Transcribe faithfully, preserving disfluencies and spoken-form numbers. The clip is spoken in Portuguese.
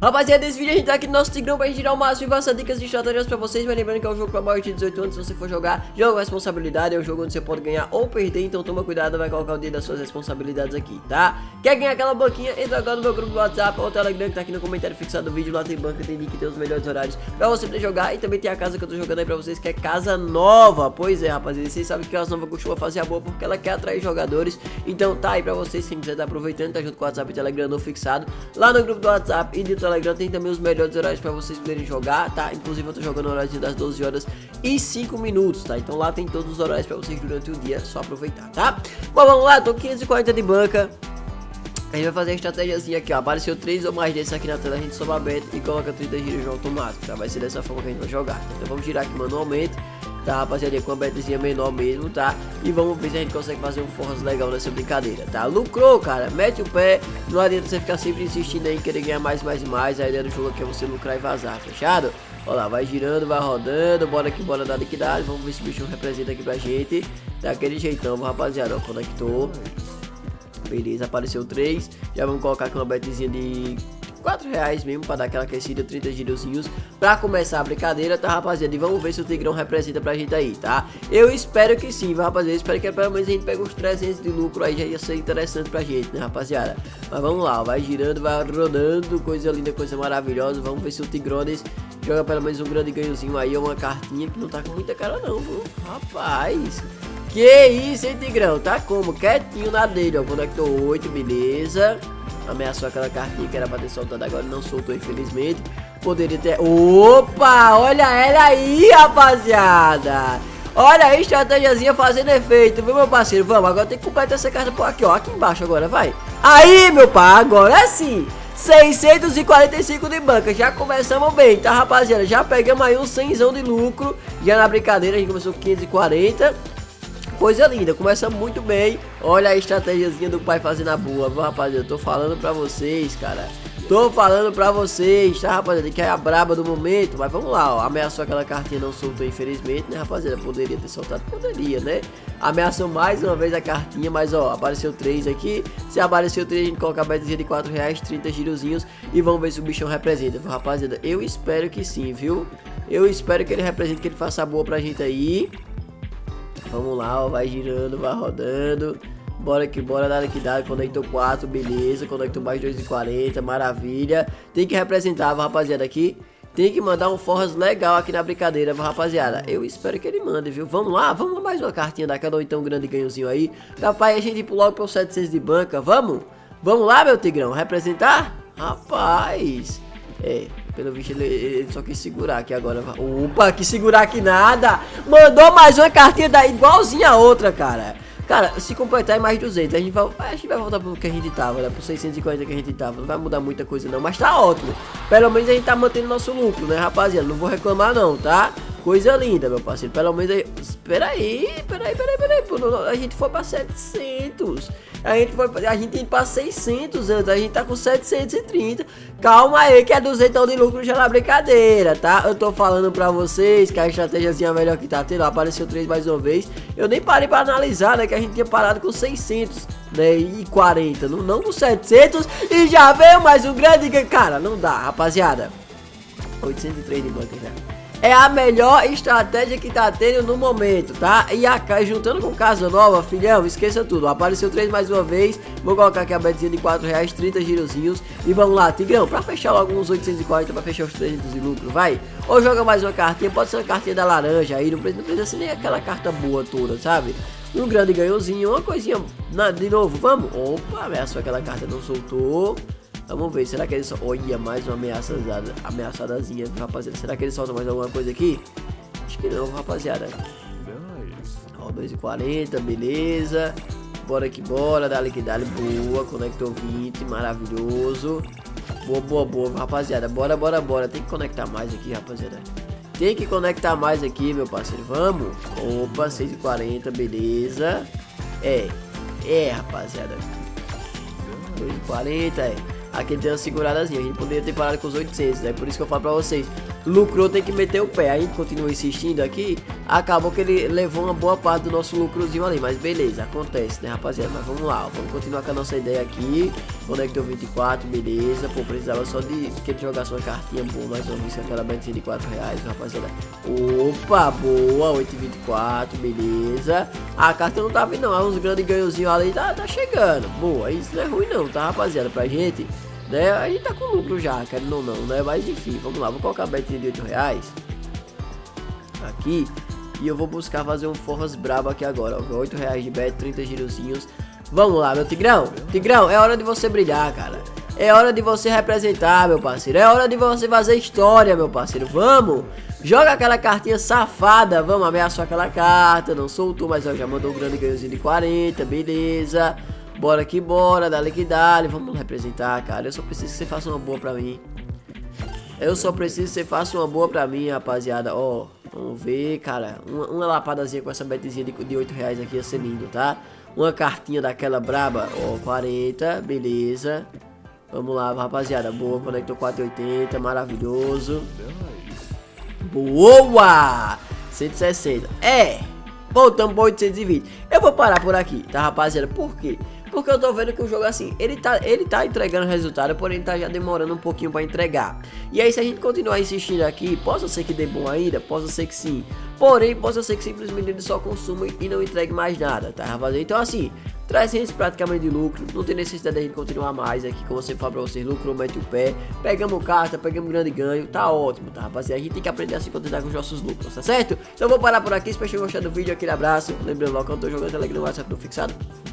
Rapaziada, nesse vídeo a gente tá aqui no nosso Tigrão pra gente tirar o máximo e passar dicas de estratégias pra vocês. Mas lembrando que é um jogo pra maior de dezoito anos. Se você for jogar, jogo com responsabilidade. É um jogo onde você pode ganhar ou perder, então toma cuidado, vai colocar o dia das suas responsabilidades aqui, tá? Quer ganhar aquela banquinha? Entra agora no meu grupo do WhatsApp ou Telegram, que tá aqui no comentário fixado do vídeo. Lá tem banca, tem link, tem os melhores horários pra você poder jogar. E também tem a casa que eu tô jogando aí pra vocês, que é Casa Nova. Pois é, rapaziada, vocês sabem que Casa Nova costuma fazer a boa porque ela quer atrair jogadores. Então tá aí pra vocês, quem quiser tá aproveitando, tá junto com o WhatsApp e Telegram no fixado. Lá no grupo do WhatsApp e do Telegram tem também os melhores horários pra vocês poderem jogar, tá? Inclusive eu tô jogando no horário das doze horas e cinco minutos, tá? Então lá tem todos os horários pra vocês durante o dia, só aproveitar, tá? Bom, vamos lá, tô quinhentos e quarenta de banca. A gente vai fazer a estratégiazinha aqui, ó. Apareceu três ou mais desses aqui na tela, a gente sobe aberto e coloca trinta giros no automático, tá? Vai ser dessa forma que a gente vai jogar, tá? Então vamos girar aqui manualmente, tá, rapaziada, com a betezinha menor mesmo, tá? E vamos ver se a gente consegue fazer um forras legal nessa brincadeira, tá? Lucrou, cara, mete o pé, não adianta você ficar sempre insistindo aí em querer ganhar mais, mais e mais. A ideia do jogo aqui é você lucrar e vazar, fechado? Olha lá, vai girando, vai rodando, bora aqui, bora dar liquidez. Vamos ver se o bicho representa aqui pra gente, daquele jeitão, rapaziada, ó, conectou. Beleza, apareceu três. Já vamos colocar aqui uma betezinha de quatro reais mesmo, pra dar aquela aquecida, trinta girozinhos pra começar a brincadeira, tá, rapaziada? E vamos ver se o Tigrão representa pra gente aí, tá? Eu espero que sim, rapaziada. Eu espero que pelo menos a gente pegue uns trezentos de lucro aí, já ia ser interessante pra gente, né, rapaziada? Mas vamos lá, ó, vai girando, vai rodando, coisa linda, coisa maravilhosa. Vamos ver se o Tigrones joga pelo menos um grande ganhozinho aí, ou uma cartinha que não tá com muita cara não, viu? Rapaz, que isso, hein, Tigrão? Tá como? Quietinho na dele, ó. Conectou oito, beleza. Ameaçou aquela cartinha que era pra ter soltado, agora não soltou, infelizmente. Poderia ter... Opa! Olha ela aí, rapaziada! Olha aí, estratégiazinha fazendo efeito, viu, meu parceiro? Vamos, agora tem que completar essa carta por aqui, ó. Aqui embaixo agora, vai. Aí, meu pai, agora sim. seiscentos e quarenta e cinco de banca, já começamos bem, tá, rapaziada? Já pegamos aí um cenzão de lucro. Já na brincadeira, a gente começou com quinhentos e quarenta. Coisa linda, começa muito bem. Olha a estratégiazinha do pai fazendo a boa, viu, rapaziada? Tô falando pra vocês, cara. Tô falando pra vocês, tá, rapaziada? Que é a braba do momento. Mas vamos lá, ó. Ameaçou aquela cartinha, não soltou, infelizmente, né, rapaziada? Poderia ter soltado, poderia, né? Ameaçou mais uma vez a cartinha, mas ó, apareceu três aqui. Se apareceu três, a gente coloca a betezinha de quatro reais, trinta girozinhos. E vamos ver se o bichão representa, viu, rapaziada? Eu espero que sim, viu? Eu espero que ele represente, que ele faça a boa pra gente aí. Vamos lá, ó, vai girando, vai rodando. Bora que bora, dá liquidez. Conectou quatro, beleza. Conectou mais dois e quarenta, maravilha. Tem que representar, rapaziada, aqui. Tem que mandar um forras legal aqui na brincadeira, rapaziada. Eu espero que ele mande, viu? Vamos lá, vamos lá, mais uma cartinha daquela, ou então um grande ganhozinho aí. Rapaz, a gente ir logo para os setecentos de banca, vamos? Vamos lá, meu Tigrão, representar? Rapaz, é... Pelo visto ele, ele só quis segurar aqui agora. Opa, que segurar que nada. Mandou mais uma cartinha da igualzinha a outra, cara. Cara, se completar é mais duzentos. A gente vai, a gente vai voltar pro que a gente tava, né? Pro seiscentos e quarenta que a gente tava. Não vai mudar muita coisa não, mas tá ótimo. Pelo menos a gente tá mantendo nosso lucro, né, rapaziada? Não vou reclamar não, tá? Coisa linda, meu parceiro. Pelo menos aí... Espera aí, espera aí, espera aí, espera aí. Pô, a gente foi pra setecentos. A gente foi, a gente ia pra seiscentos antes. A gente tá com setecentos e trinta. Calma aí, que é duzentos de lucro já na brincadeira, tá? Eu tô falando pra vocês que a estratégiazinha melhor que tá tendo. Apareceu três mais uma vez. Eu nem parei pra analisar, né? Que a gente tinha parado com seiscentos, né? E quarenta. Não, não com setecentos. E já veio mais um grande... Cara, não dá, rapaziada. oitocentos e três de banca já. É a melhor estratégia que tá tendo no momento, tá? E a, juntando com Casa Nova, filhão, esqueça tudo. Apareceu três mais uma vez. Vou colocar aqui a betezinha de quatro reais, trinta girozinhos. E vamos lá, Tigrão, pra fechar logo uns oitocentos e quarenta, pra fechar os trezentos de lucro, vai? Ou joga mais uma cartinha, pode ser uma cartinha da laranja aí. Não precisa, não precisa ser nem aquela carta boa toda, sabe? Um grande ganhozinho, uma coisinha, na, de novo, vamos? Opa, ameaçou aquela carta, não soltou. Vamos ver, será que ele só... Olha, mais uma ameaçada, ameaçadazinha, rapaziada. Será que ele solta mais alguma coisa aqui? Acho que não, rapaziada. Ó, dois e quarenta, beleza. Bora que bora, dá liquidez, boa. Conectou vinte, maravilhoso. Boa, boa, boa, rapaziada. Bora, bora, bora. Tem que conectar mais aqui, rapaziada. Tem que conectar mais aqui, meu parceiro. Vamos. Opa, seis e quarenta, beleza. É, é, rapaziada. dois e quarenta, é. Aqui tem uma seguradazinha, a gente poderia ter parado com os oitocentos, né? Por isso que eu falo pra vocês, lucrou, tem que meter o pé. Aí a gente continua insistindo aqui. Acabou que ele levou uma boa parte do nosso lucrozinho ali. Mas beleza, acontece, né, rapaziada? Mas vamos lá, ó, vamos continuar com a nossa ideia aqui. Conectou vinte e quatro, beleza. Pô, precisava só de que ele jogasse uma cartinha boa. Mais ou menos aquela betinha de quatro reais, rapaziada. Opa, boa, oito e vinte e quatro, beleza. A carta não tá vindo não, uns grandes ganhozinhos ali tá, tá chegando. Boa, isso não é ruim não, tá, rapaziada? Pra gente, né? A gente tá com lucro já, querendo ou não, né? Mas enfim, vamos lá, vou colocar a betinha de oito reais aqui. E eu vou buscar fazer um forras brabo aqui agora, ó. oito reais de bet, trinta girozinhos. Vamos lá, meu Tigrão. Tigrão, é hora de você brilhar, cara. É hora de você representar, meu parceiro. É hora de você fazer história, meu parceiro. Vamos! Joga aquela cartinha safada. Vamos, ameaçar aquela carta. Não soltou, mas ó, já mandou um grande ganhozinho de quarenta. Beleza. Bora que bora. Dale que dale. Vamos representar, cara. Eu só preciso que você faça uma boa pra mim. Eu só preciso que você faça uma boa pra mim, rapaziada. Ó, vamos ver, cara. Uma, uma lapadazinha com essa betezinha de, de oito reais aqui ia ser lindo, tá? Uma cartinha daquela braba. Ó, quarenta. Beleza. Vamos lá, rapaziada. Boa, conectou quatro e oitenta. Maravilhoso. Boa! cento e sessenta. É! Voltamos para oitocentos e vinte. Eu vou parar por aqui, tá, rapaziada? Por quê? Porque eu tô vendo que o jogo assim, ele tá, ele tá entregando resultado, porém tá já demorando um pouquinho pra entregar. E aí se a gente continuar insistindo aqui, possa ser que dê bom ainda, possa ser que sim. Porém, possa ser que simplesmente ele só consuma e não entregue mais nada, tá, rapaziada? Então assim, trezentos praticamente de lucro, não tem necessidade de a gente continuar mais aqui, como eu sempre falo pra vocês, lucrou, mete o pé, pegamos carta, pegamos grande ganho, tá ótimo, tá, rapaziada? A gente tem que aprender a se contentar com os nossos lucros, tá certo? Então eu vou parar por aqui, espero que tenham gostado do vídeo, aquele abraço, lembrando logo que eu tô jogando Telegram no WhatsApp do fixado.